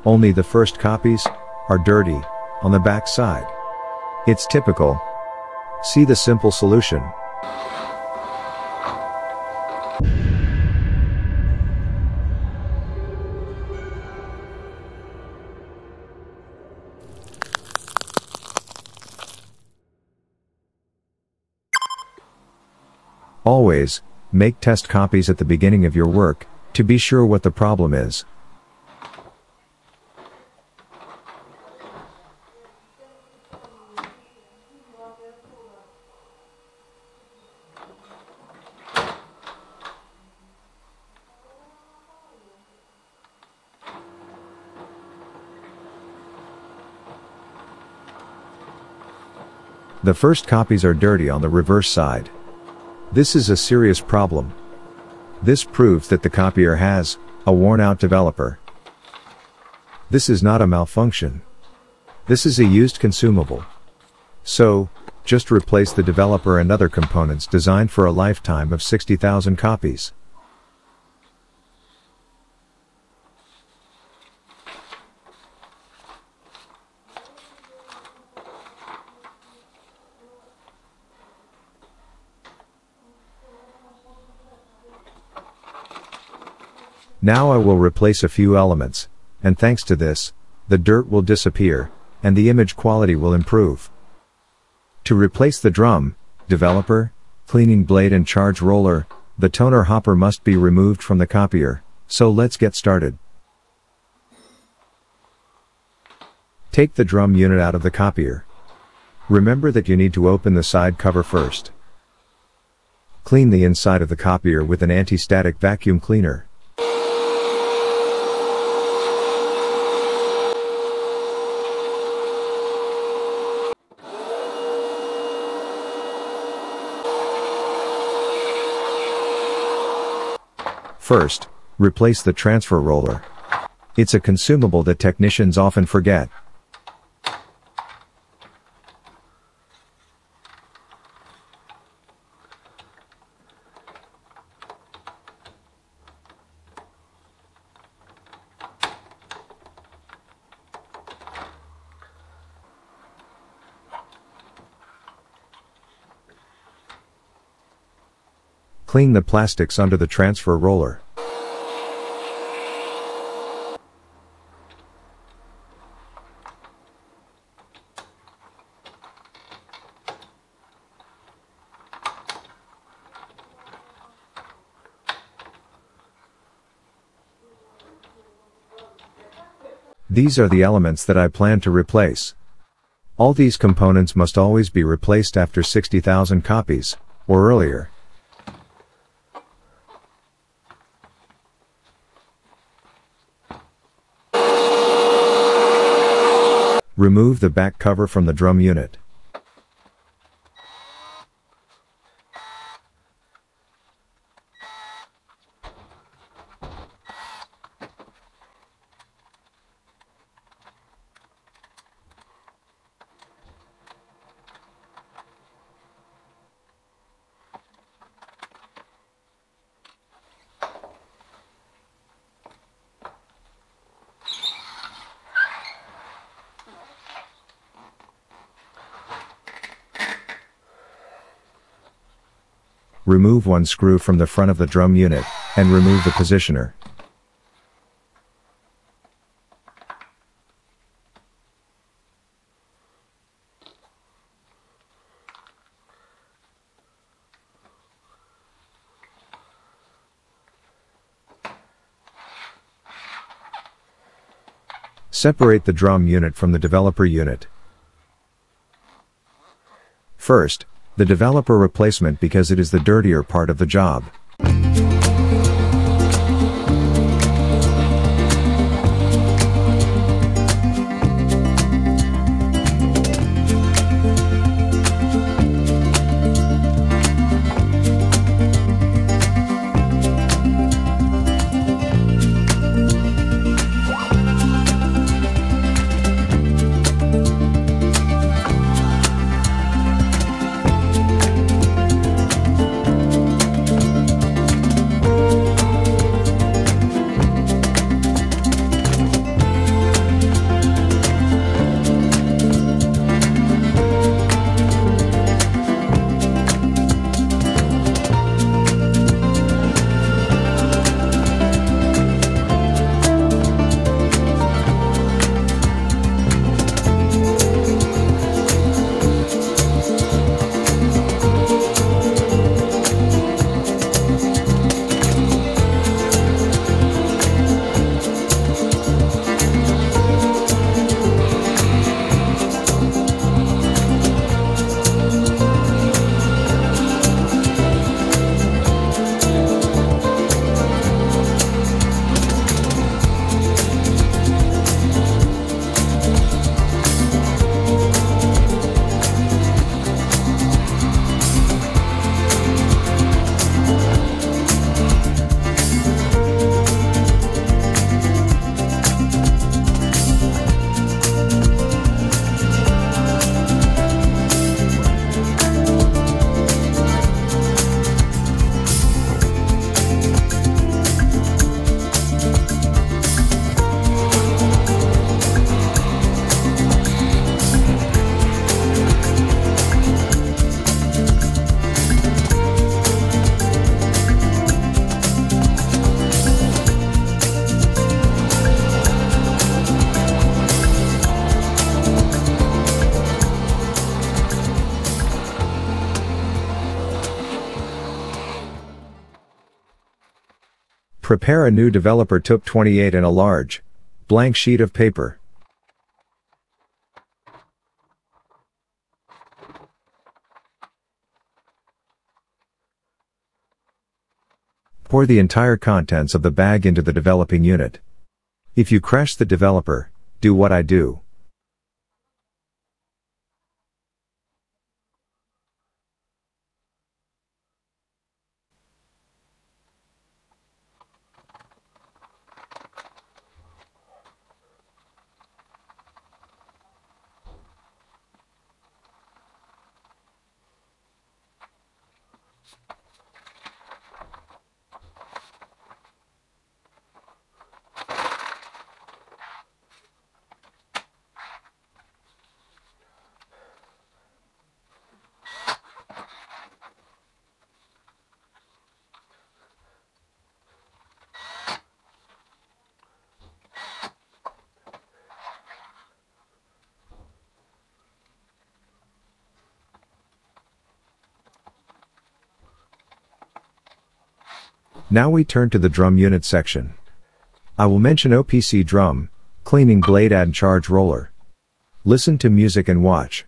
Only the first copies are dirty on the back side. It's typical. See the simple solution. Always, make test copies at the beginning of your work, to be sure what the problem is. The first copies are dirty on the reverse side. This is a serious problem. This proves that the copier has a worn-out developer. This is not a malfunction. This is a used consumable. So, just replace the developer and other components designed for a lifetime of 60,000 copies. Now I will replace a few elements, and thanks to this, the dirt will disappear, and the image quality will improve. To replace the drum, developer, cleaning blade and charge roller, the toner hopper must be removed from the copier, so let's get started. Take the drum unit out of the copier. Remember that you need to open the side cover first. Clean the inside of the copier with an anti-static vacuum cleaner. First, replace the transfer roller. It's a consumable that technicians often forget. Clean the plastics under the transfer roller. These are the elements that I plan to replace. All these components must always be replaced after 60,000 copies, or earlier. Remove the back cover from the drum unit. Remove one screw from the front of the drum unit, and remove the positioner. Separate the drum unit from the developer unit. First, the developer replacement because it is the dirtier part of the job. Prepare a new developer TOP 28 and a large, blank sheet of paper. Pour the entire contents of the bag into the developing unit. If you crash the developer, do what I do. Now we turn to the drum unit section. I will mention OPC drum, cleaning blade and charge roller. Listen to music and watch.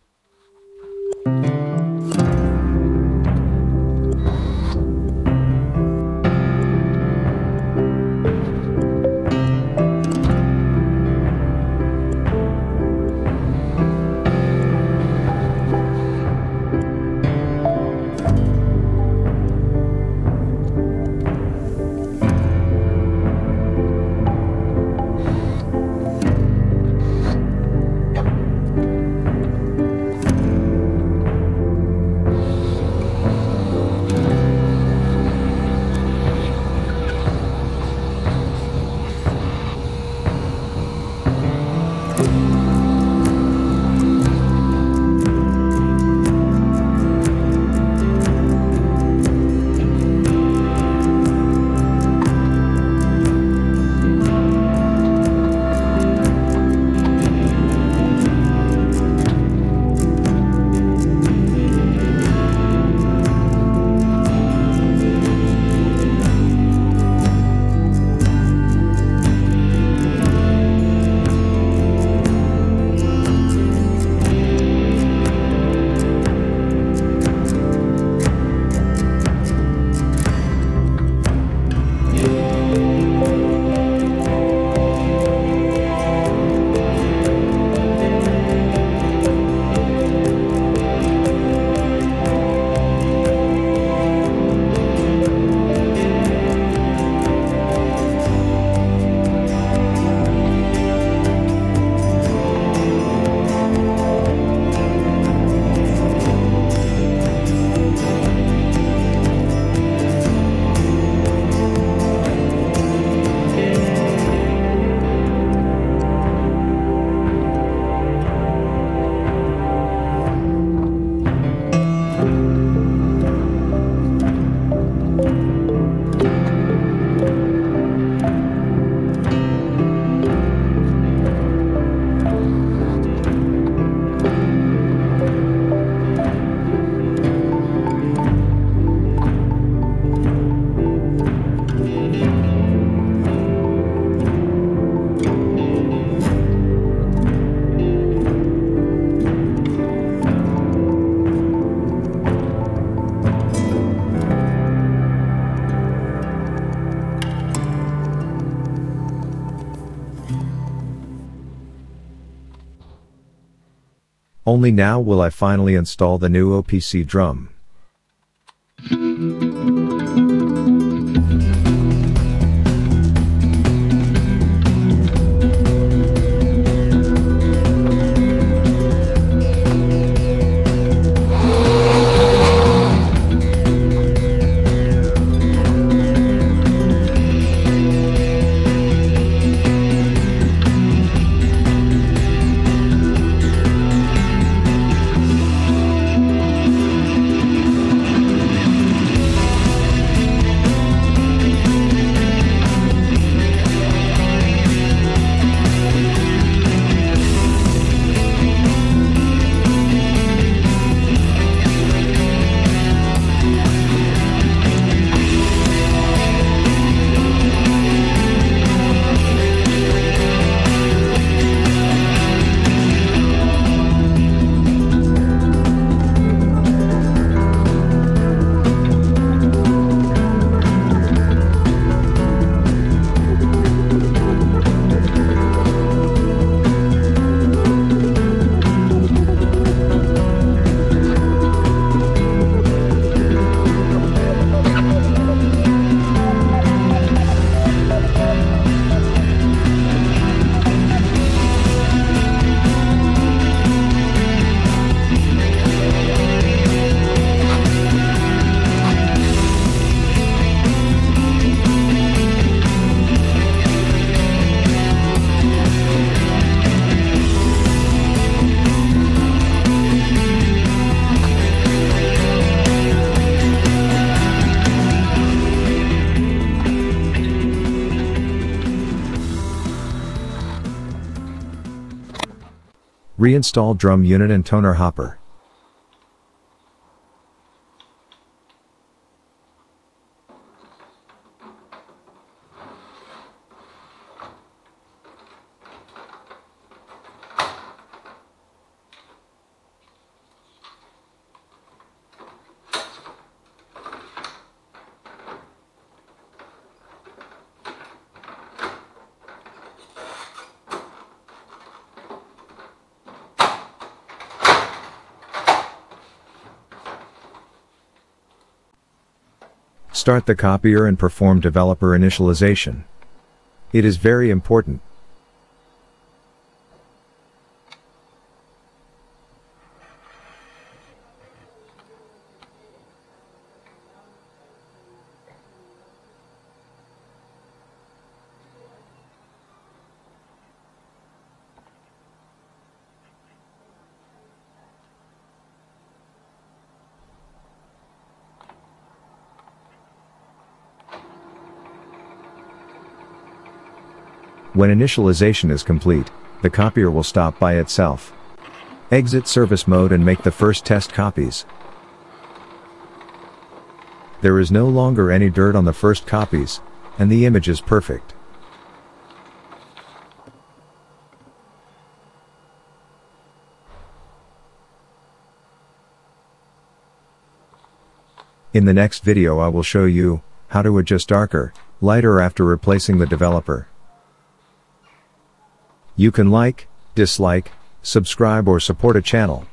Only now will I finally install the new OPC drum. Reinstall drum unit and toner hopper. Start the copier and perform developer initialization. It is very important. When initialization is complete, the copier will stop by itself. Exit service mode and make the first test copies. There is no longer any dirt on the first copies, and the image is perfect. In the next video I will show you how to adjust darker, lighter after replacing the developer. You can like, dislike, subscribe or support a channel.